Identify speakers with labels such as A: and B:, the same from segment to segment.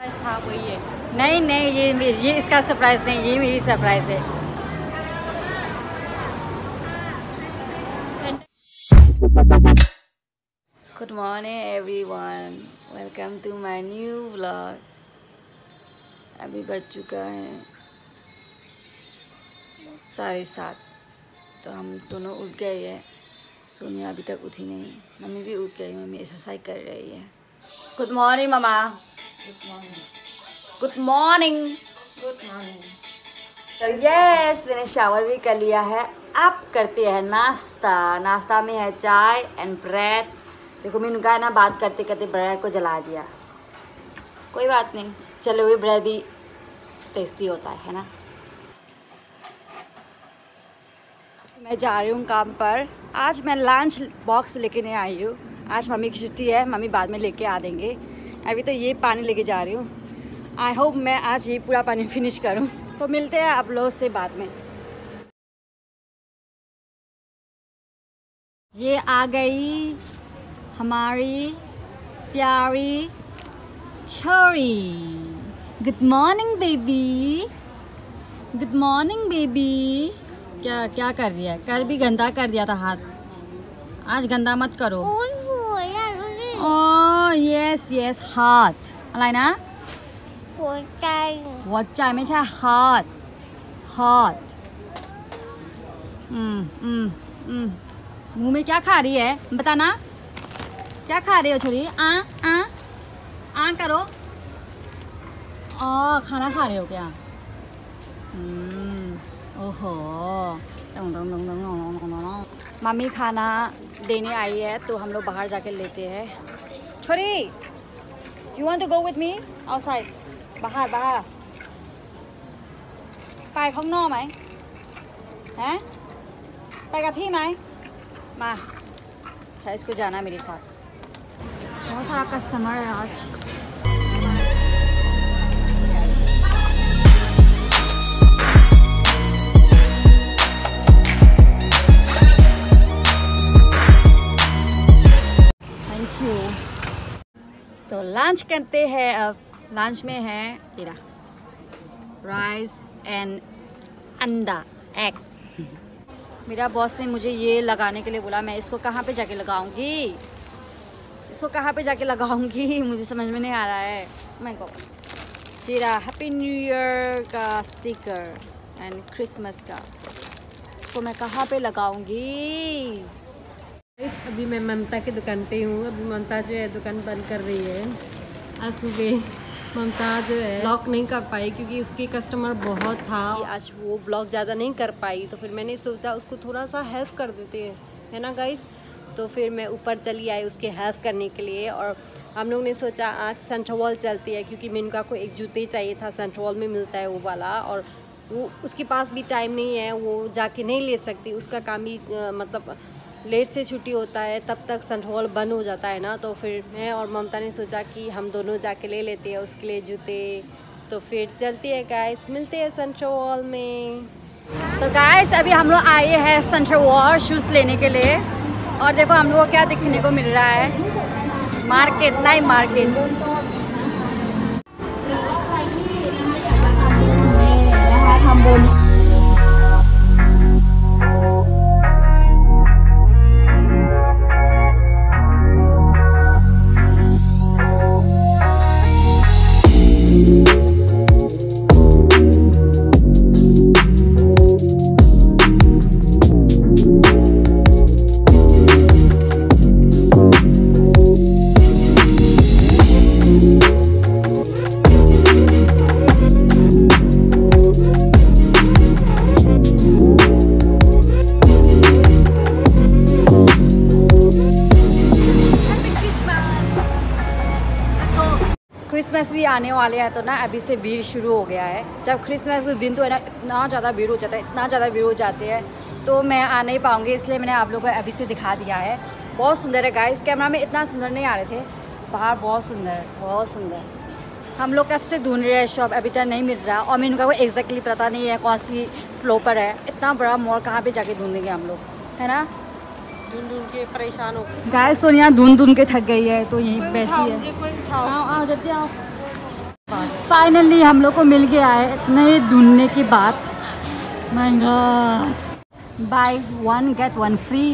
A: था वही है। नहीं नहीं, ये इसका सरप्राइज नहीं, ये मेरी सरप्राइज है। Good morning everyone, welcome to my new vlog. अभी बज चुका है 7:30, तो हम दोनों उठ गए हैं। सोनिया अभी तक उठी नहीं, मम्मी भी उठ गई, मम्मी एक्सरसाइज कर रही है। गुड मॉर्निंग मामा। Good morning. Good morning. Good morning. तो यस, मैंने शावर भी कर लिया है। अब करते हैं नाश्ता। नाश्ता में है चाय एंड ब्रेड। देखो मैंने कहा ना, बात करते करते ब्रेड को जला दिया। कोई बात नहीं, चलो ये ब्रेड भी टेस्टी होता है ना। मैं जा रही हूँ काम पर। आज मैं लंच बॉक्स लेके नहीं आई हूँ। आज मम्मी की छुट्टी है, मम्मी बाद में लेके आ देंगे। अभी तो ये पानी लेके जा रही हूँ। आई होप मैं आज ये पूरा पानी फिनिश करूँ। तो मिलते हैं आप लोगों से बाद में। ये आ गई हमारी प्यारी छोरी। Good morning baby. Good morning baby. क्या क्या कर रही है? कल भी गंदा कर दिया था हाथ, आज गंदा मत करो। ओह यस यस, हाथอะไรนะหัวใจไม่ใช่ heart heart। मुंह में क्या खा रही है बताना, क्या खा रही हो छोरी? आ करो। खाना खा रहे हो क्या? ओहो, मम्मी खाना देने आई है, तो हम लोग बाहर जाके लेते हैं। छोरी, you want to go with me outside? बाहर बाहर ไปข้างนอกไหมฮะไปกับพี่ไหมมาअच्छा इसको जाना मेरे साथ। बहुत सारा कस्टमर है आज। तो लंच करते हैं अब। लंच में है ये राइस एंड अंडा एग। मेरा बॉस ने मुझे ये लगाने के लिए बोला। मैं इसको कहाँ पे जाके लगाऊंगी? इसको कहाँ पे जाके लगाऊंगी मुझे समझ में नहीं आ रहा है। मैं को तेरा हैप्पी न्यू ईयर का स्टिकर एंड क्रिसमस का, इसको मैं कहाँ पे लगाऊंगी?
B: अभी मैं ममता की दुकान पे हूँ। अभी ममता जो है दुकान बंद कर रही है। आज सुबह ममता जो है ब्लॉग नहीं कर पाई क्योंकि उसकी कस्टमर बहुत था। आज वो ब्लॉग ज़्यादा नहीं कर पाई, तो फिर मैंने सोचा उसको थोड़ा सा हेल्प कर देते हैं, है ना गाइस। तो फिर मैं ऊपर चली आई उसके हेल्प करने के लिए। और हम लोग ने सोचा आज सेंट्रल चलती है, क्योंकि मेनका को एक जूते चाहिए था, सेंट्रल में मिलता है वो वाला। और वो उसके पास भी टाइम नहीं है, वो जाके नहीं ले सकती। उसका काम भी मतलब लेट से छुट्टी होता है, तब तक सेंट्रल बंद हो जाता है ना। तो फिर मैं और ममता ने सोचा कि हम दोनों जाके ले लेते हैं उसके लिए जूते। तो फिर चलती है गाइस, मिलते हैं सेंट्रल में।
A: तो गाइस अभी हम लोग आए हैं सेंट्रल शूज़ लेने के लिए। और देखो हम लोग को क्या देखने को मिल रहा है, मार्केट नाइट मार्केट। क्रिसमस भी आने वाले हैं, तो ना अभी से भीड़ शुरू हो गया है। जब क्रिसमस के दिन तो है ना इतना ज़्यादा भीड़ हो जाता है, इतना ज़्यादा भीड़ हो जाती है, तो मैं आ नहीं पाऊँगी। इसलिए मैंने आप लोगों को अभी से दिखा दिया है। बहुत सुंदर है गाइस, कैमरा में इतना सुंदर नहीं आ रहे थे, बाहर बहुत सुंदर है, बहुत सुंदर। हम लोग कब से ढूंढ रहे हैं शॉप, अभी तक नहीं मिल रहा। और मेनू का कोई एग्जैक्टली पता नहीं है कौन सी फ्लोर पर है। इतना बड़ा मॉल कहाँ पे जाके ढूंढेंगे हम लोग, है ना।
B: ढूंढ के परेशान हो गए।
A: गाइस सोनिया ढूंढ के थक गई है, तो यहीं बैठी है। आओ आओ जल्दी आओ। फाइनली हम लोग को मिल गया है इतने ढूंढने के बाद। My god, bye 1 get 1 free.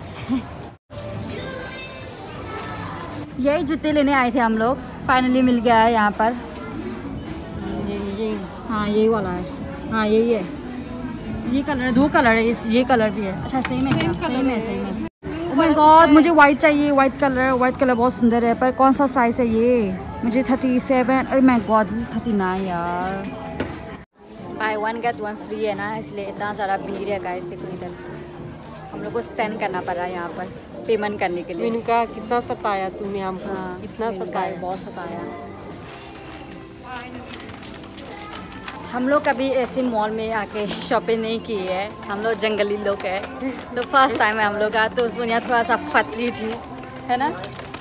A: यही जूते लेने आए थे हम लोग, फाइनली मिल गया है यहाँ पर।
B: ये
A: हाँ यही वाला है, हाँ यही है, ये कलर है, 2 कलर है, ये कलर भी है। अच्छा सेम है, सेम है। ओह माय गॉड, मुझे वाइट चाहिए, वाइट कलर बहुत सुंदर है, पर कौन सा साइज़ है ये? मुझे 37, अरे माय गॉड दिस इज 39 यार। बाय 1 get 1 फ्री है ना, इसलिए इतना सारा भीड़ है गाइस। देखो इधर हम लोग को स्टैंड करना पड़ रहा है यहाँ पर पेमेंट करने के लिए।
B: इनका कितना सताया तूने हमको,
A: हाँ
B: कितना सताया,
A: बहुत सताया। हम लोग कभी ऐसे मॉल में आके शॉपिंग नहीं की है, हम लोग जंगली लोग हैं, तो फर्स्ट टाइम है हम लोग का। तो सोनिया थोड़ा सा फटरी थी, है ना?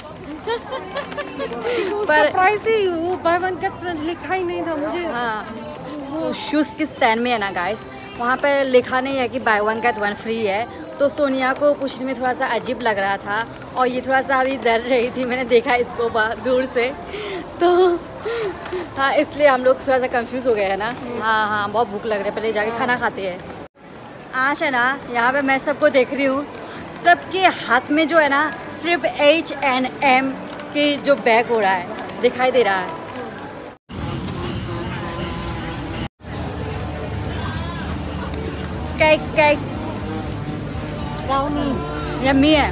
A: पर
B: प्राइस ही वो बाय 1 get 1 लिखा ही नहीं था मुझे।
A: हाँ वो शूज़ के स्टैंड में है ना गाइस, वहाँ पे लिखा नहीं है कि बाय 1 get 1 फ्री है। तो सोनिया को पूछने में थोड़ा सा अजीब लग रहा था, और ये थोड़ा सा अभी डर रही थी, मैंने देखा इसको दूर से, तो हाँ इसलिए हम लोग थोड़ा सा कंफ्यूज हो गए हैं ना। हाँ बहुत भूख लग रही है, पहले जाके खाना खाते हैं। आज है ना यहाँ पे मैं सबको देख रही हूँ, सबके हाथ में जो है ना सिर्फ H&M के जो बैग हो रहा है, दिखाई दे रहा है। केक
B: ब्राउनी
A: यम्मी है।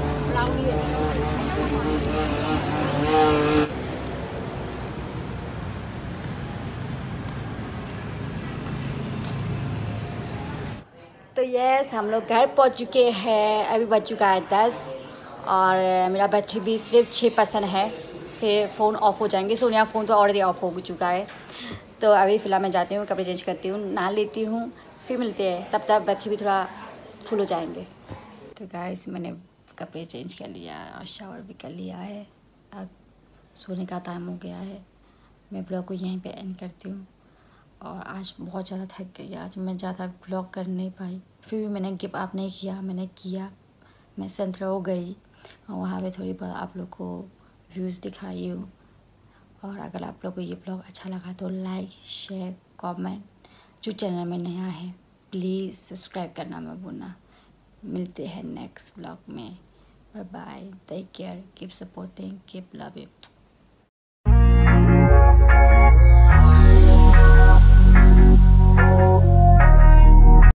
A: तो यस हम लोग घर पहुंच चुके हैं, अभी बज चुका है 10, और मेरा बैटरी भी सिर्फ 6% है, फिर फ़ोन ऑफ हो जाएंगे। सोनिया फ़ोन तो ऑलरेडी ऑफ हो चुका है। तो अभी फ़िलहाल मैं जाती हूँ, कपड़े चेंज करती हूँ, नहा लेती हूँ, फिर मिलते हैं। तब तक बैटरी भी थोड़ा फुल हो जाएंगे। तो गाइस मैंने कपड़े चेंज कर लिया और शावर भी कर लिया है, अब सोने का टाइम हो गया है। मैं ब्लॉग को यहीं पे एंड करती हूँ। और आज बहुत ज़्यादा थक गई, आज मैं ज़्यादा ब्लॉग कर नहीं पाई, फिर भी मैंने गिव अप नहीं किया, मैंने किया। मैं सेंट्रो गई और वहाँ पे थोड़ी बहुत आप लोग को व्यूज़ दिखाई हूँ। और अगर आप लोग को ये ब्लॉग अच्छा लगा तो लाइक शेयर कमेंट, जो चैनल में नया है प्लीज़ सब्सक्राइब करना मत भूलना। मिलते हैं नेक्स्ट ब्लॉग में, bye bye, take care, keep supporting, keep loving.